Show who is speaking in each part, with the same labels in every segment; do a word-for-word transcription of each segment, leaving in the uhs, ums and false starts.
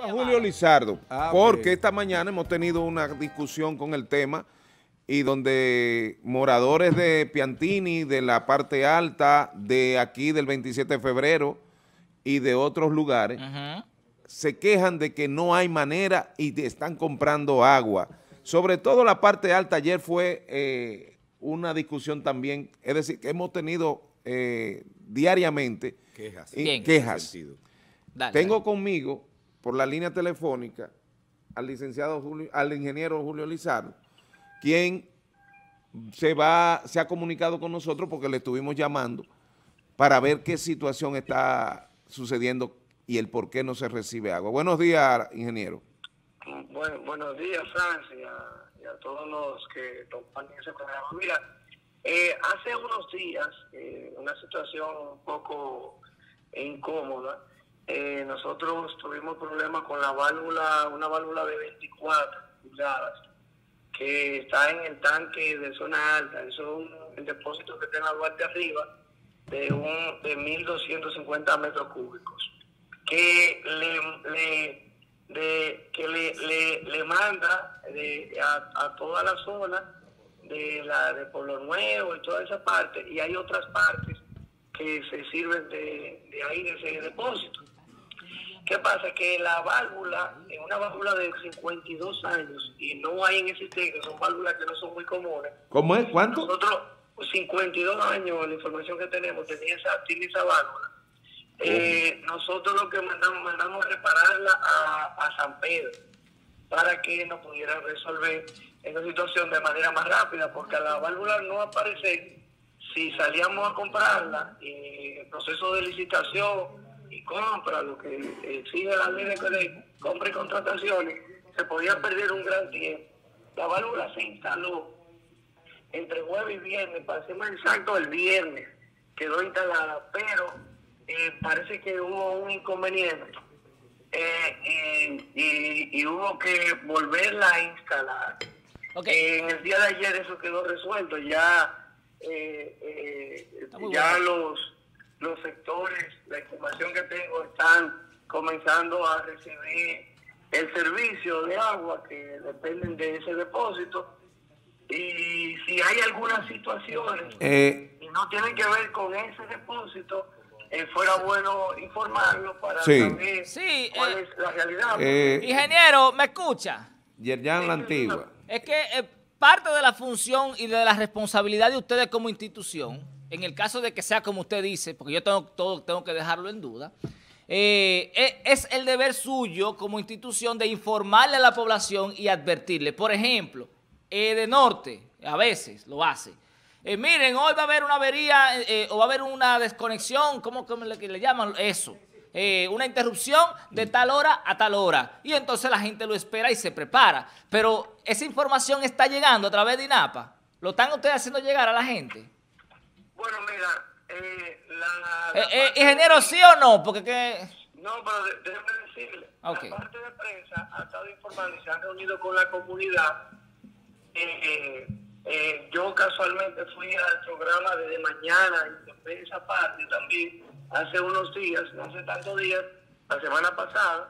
Speaker 1: Julio Lizardo,
Speaker 2: Ah,
Speaker 1: porque
Speaker 2: okay.
Speaker 1: esta mañana hemos tenido una discusión con el tema y donde moradores de Piantini, de la parte alta, de aquí del veintisiete de febrero y de otros lugares, uh-huh. se quejan de que no hay manera y de, están comprando agua. Sobre todo la parte alta, ayer fue eh, una discusión también, es decir, que hemos tenido eh, diariamente
Speaker 2: quejas.
Speaker 1: Y, quejas. Dale, Tengo dale. conmigo, por la línea telefónica, al licenciado Julio, al ingeniero Julio Lizardo, quien se va, se ha comunicado con nosotros porque le estuvimos llamando para ver qué situación está sucediendo y el por qué no se recibe agua. Buenos días, ingeniero.
Speaker 3: Bueno, buenos días, Francis, y a, y a todos los que toman ese programa. Mira, eh, hace unos días, eh, una situación un poco incómoda, eh, nosotros tuvimos problemas con la válvula, una válvula de veinticuatro pulgadas que está en el tanque de zona alta. Eso es un el depósito que tiene la parte arriba de un de mil doscientos cincuenta metros cúbicos, que le, le de que le, le, le manda de, a, a toda la zona de la de Pueblo Nuevo y toda esa parte, y hay otras partes que se sirven de, de ahí, de ese depósito. ¿Qué pasa? Que la válvula, es una válvula de cincuenta y dos años, y no hay en existencia, son válvulas que no son muy comunes.
Speaker 1: ¿Cómo es? ¿Cuánto?
Speaker 3: Nosotros, cincuenta y dos años, la información que tenemos, tenía esa, tiene esa válvula. Eh, nosotros lo que mandamos, mandamos a repararla a, a San Pedro para que nos pudieran resolver esa situación de manera más rápida, porque a la válvula no aparece. Si salíamos a comprarla, y el proceso de licitación y compra, lo que exige la ley de compra y contrataciones, se podía perder un gran tiempo. La válvula se instaló entre jueves y viernes, para ser más exacto, el viernes quedó instalada, pero eh, parece que hubo un inconveniente eh, y, y, y hubo que volverla a instalar. Okay. Eh, en el día de ayer eso quedó resuelto, ya eh, eh, ya bueno. los los sectores, la información que tengo, están comenzando a recibir el servicio de agua que dependen de ese depósito. Y si hay algunas situaciones eh, y no tienen que ver con ese depósito, eh, fuera bueno informarlo para sí. saber
Speaker 4: sí,
Speaker 3: cuál
Speaker 4: eh,
Speaker 3: es la realidad.
Speaker 4: Eh, ingeniero, ¿me escucha?
Speaker 1: Yerjan La Antigua.
Speaker 4: Es que eh, parte de la función y de la responsabilidad de ustedes como institución, en el caso de que sea como usted dice, porque yo tengo, todo, tengo que dejarlo en duda, eh, es el deber suyo como institución de informarle a la población y advertirle. Por ejemplo, eh, de norte, a veces lo hace. Eh, miren, hoy va a haber una avería eh, o va a haber una desconexión, ¿cómo, cómo le, le llaman eso? Eh, una interrupción de tal hora a tal hora. Y entonces la gente lo espera y se prepara. Pero esa información está llegando a través de INAPA. ¿Lo están ustedes haciendo llegar a la gente?
Speaker 3: Bueno, mira, eh, la...
Speaker 4: Eh,
Speaker 3: la
Speaker 4: eh, ingeniero, ¿sí o no? Porque que...
Speaker 3: No, pero de, déjeme decirle, okay. La parte de prensa ha estado informando y se han reunido con la comunidad. Eh, eh, yo casualmente fui al programa de mañana y de esa parte también hace unos días, no hace tantos días, la semana pasada.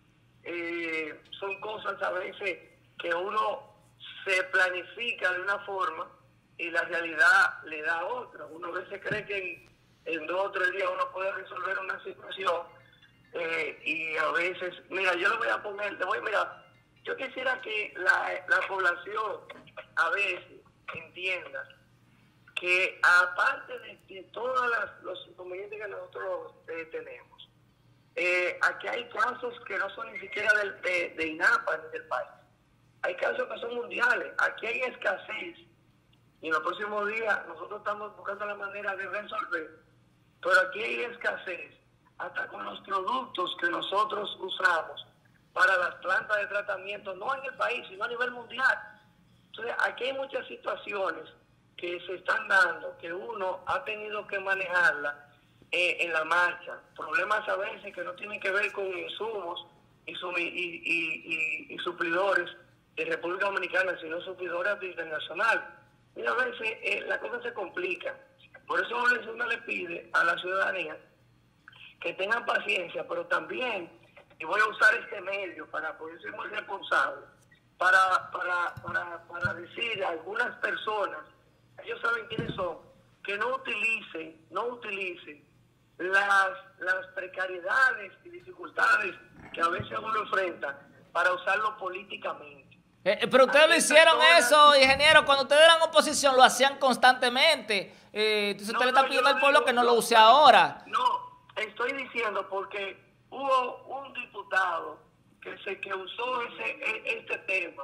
Speaker 3: Eh, son cosas a veces que uno se planifica de una forma y la realidad le da otra. Uno a veces cree que en, en dos o tres días uno puede resolver una situación eh, y a veces, mira, yo lo voy a poner, te voy, mira, yo quisiera que la, la población a veces entienda que aparte de, de todos los inconvenientes que nosotros eh, tenemos, eh, aquí hay casos que no son ni siquiera del, de, de INAPA ni del país. Hay casos que son mundiales. Aquí hay escasez. Y en los próximos días nosotros estamos buscando la manera de resolver. Pero aquí hay escasez hasta con los productos que nosotros usamos para las plantas de tratamiento, no en el país, sino a nivel mundial. Entonces, aquí hay muchas situaciones que se están dando, que uno ha tenido que manejarla eh, en la marcha. Problemas a veces que no tienen que ver con insumos y, y, y, y, y suplidores de República Dominicana, sino suplidores internacionales. Y a veces eh, la cosa se complica. Por eso uno le pide a la ciudadanía que tengan paciencia, pero también y voy a usar este medio para poder ser muy responsable, para, para, para, para decir a algunas personas, ellos saben quiénes son, que no utilicen, no utilicen las, las precariedades y dificultades que a veces uno enfrenta para usarlo políticamente.
Speaker 4: Eh, pero ustedes lo hicieron eso, ingeniero, cuando ustedes eran oposición lo hacían constantemente. Eh, entonces
Speaker 3: No,
Speaker 4: usted le está
Speaker 3: no,
Speaker 4: pidiendo
Speaker 3: yo
Speaker 4: al pueblo
Speaker 3: digo,
Speaker 4: que no lo
Speaker 3: no,
Speaker 4: use ahora.
Speaker 3: No, estoy diciendo porque hubo un diputado que se que usó ese e- este tema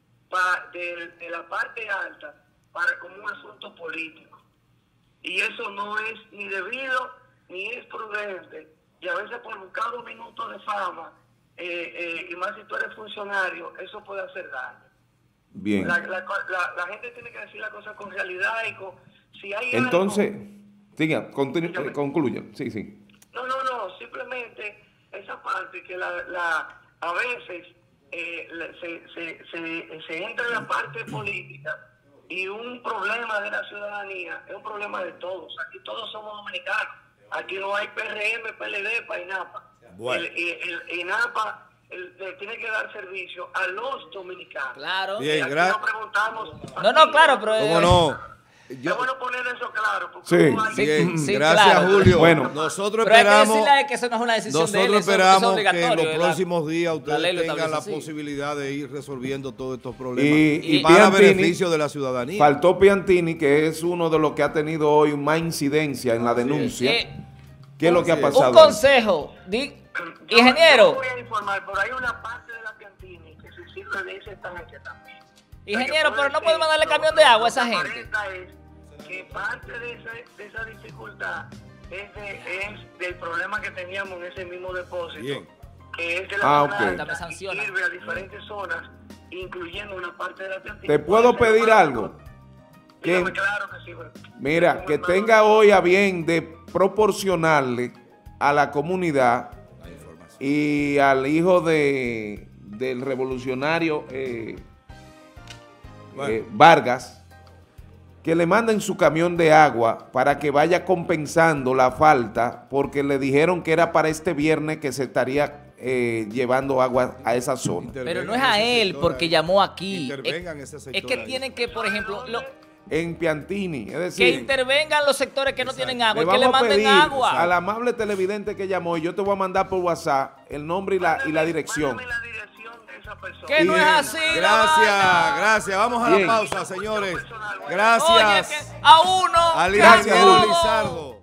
Speaker 3: pa, de, de la parte alta para como un asunto político. Y eso no es ni debido ni es prudente. Y a veces por buscar un minuto de fama, eh, eh, y más si tú eres funcionario, eso puede hacer daño.
Speaker 1: Bien.
Speaker 3: La, la, la, la gente tiene que decir las cosas con realidad y con... Si hay
Speaker 1: Entonces,
Speaker 3: algo,
Speaker 1: siga, continu- eh, concluya. Sí, sí.
Speaker 3: No, no, no, simplemente esa parte que la, la a veces eh, se, se, se, se entra en la parte política y un problema de la ciudadanía es un problema de todos. Aquí todos somos dominicanos. Aquí no hay P R M, P L D para INAPA.
Speaker 2: Bueno.
Speaker 3: El, el, el INAPA el, le tiene que dar servicio a los dominicanos.
Speaker 4: Claro.
Speaker 2: Bien,
Speaker 3: Y aquí
Speaker 2: gra-
Speaker 3: no preguntamos...
Speaker 4: No, no, claro, pero...
Speaker 2: ¿Cómo no?
Speaker 3: Yo, es bueno poner eso claro. Porque
Speaker 1: Sí.
Speaker 3: no hay-
Speaker 4: Sí,
Speaker 2: Bien,
Speaker 4: sí,
Speaker 2: gracias
Speaker 4: claro.
Speaker 2: Julio.
Speaker 1: Bueno.
Speaker 2: nosotros
Speaker 4: Pero hay que
Speaker 2: esperamos,
Speaker 4: decirle a él que eso no es una decisión de él,
Speaker 2: nosotros
Speaker 4: eso- eso es
Speaker 2: esperamos que
Speaker 4: obligatorio,
Speaker 2: en los
Speaker 4: la-
Speaker 2: próximos días
Speaker 4: la
Speaker 2: ustedes
Speaker 4: ley lo
Speaker 2: tengan la
Speaker 4: establece así.
Speaker 2: posibilidad de ir resolviendo todos estos problemas
Speaker 1: Y-
Speaker 2: y,
Speaker 1: y
Speaker 2: para
Speaker 1: Piantini-
Speaker 2: beneficio de la ciudadanía.
Speaker 1: Faltó Piantini, que es uno de los que ha tenido hoy más incidencia en la denuncia.
Speaker 4: Eh,
Speaker 1: ¿Qué es lo que ha
Speaker 2: Así es.
Speaker 1: pasado?
Speaker 4: un consejo, di-
Speaker 3: Yo-
Speaker 4: ingeniero,
Speaker 3: yo voy a informar, pero hay una parte de la Piantini que se sirve de ese tanque también.
Speaker 4: ingeniero,
Speaker 3: O sea, que
Speaker 4: pero no
Speaker 3: puede
Speaker 4: podemos
Speaker 3: ser-
Speaker 4: darle
Speaker 3: lo-
Speaker 4: camión de
Speaker 3: lo-
Speaker 4: agua a esa
Speaker 3: lo que
Speaker 4: gente.
Speaker 3: aparenta es que parte de esa, de esa dificultad es, de- es del problema que teníamos en ese mismo depósito,
Speaker 2: Bien.
Speaker 3: que es de
Speaker 1: Ah,
Speaker 3: la
Speaker 1: ok.
Speaker 3: zona
Speaker 4: Me
Speaker 3: alta, y
Speaker 4: sanciona.
Speaker 3: sirve a diferentes zonas, incluyendo una parte de la Piantini.
Speaker 1: ¿Te puedo
Speaker 3: Puede ser
Speaker 1: pedir
Speaker 3: más-
Speaker 1: algo?
Speaker 3: Dígame,
Speaker 1: Que-
Speaker 3: claro que sí. bueno.
Speaker 1: Mira,
Speaker 3: Como
Speaker 1: que
Speaker 3: hermano-
Speaker 1: tenga hoy a bien de proporcionarle a la comunidad
Speaker 2: La información.
Speaker 1: y al hijo de del revolucionario eh,
Speaker 2: Bueno.
Speaker 1: eh, Vargas, que le manden su camión de agua para que vaya compensando la falta, porque le dijeron que era para este viernes que se estaría eh, llevando agua a esa zona.
Speaker 4: Pero no es a él porque llamó aquí. Es,
Speaker 2: Intervengan ese sector
Speaker 4: es que
Speaker 2: ahí.
Speaker 4: tienen que, por ejemplo, lo-
Speaker 1: En Piantini, es
Speaker 4: que
Speaker 1: decir,
Speaker 4: intervengan los sectores que no tienen agua
Speaker 1: le
Speaker 4: y que le
Speaker 1: vamos a
Speaker 4: manden
Speaker 1: pedir
Speaker 4: agua.
Speaker 1: al amable televidente que llamó, y yo te voy a mandar por WhatsApp el nombre y la, y la
Speaker 3: Mándame-
Speaker 1: dirección.
Speaker 3: mándame la dirección de esa persona.
Speaker 4: Que no es
Speaker 1: Bien.
Speaker 4: así. la
Speaker 2: Gracias,
Speaker 4: vaina.
Speaker 2: gracias. Vamos a la
Speaker 1: Bien.
Speaker 2: pausa, señores.
Speaker 3: Oye,
Speaker 2: Gracias
Speaker 4: que a uno,
Speaker 2: al
Speaker 4: que a
Speaker 1: Gracias,
Speaker 2: ingeniero
Speaker 1: Julio.
Speaker 4: todos.
Speaker 2: Lizardo.